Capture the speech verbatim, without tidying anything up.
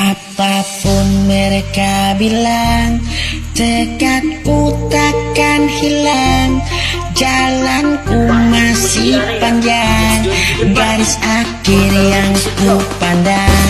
Apapun mereka bilang, tekadku takkan hilang. Jalanku masih panjang, garis akhir yang ku pandang.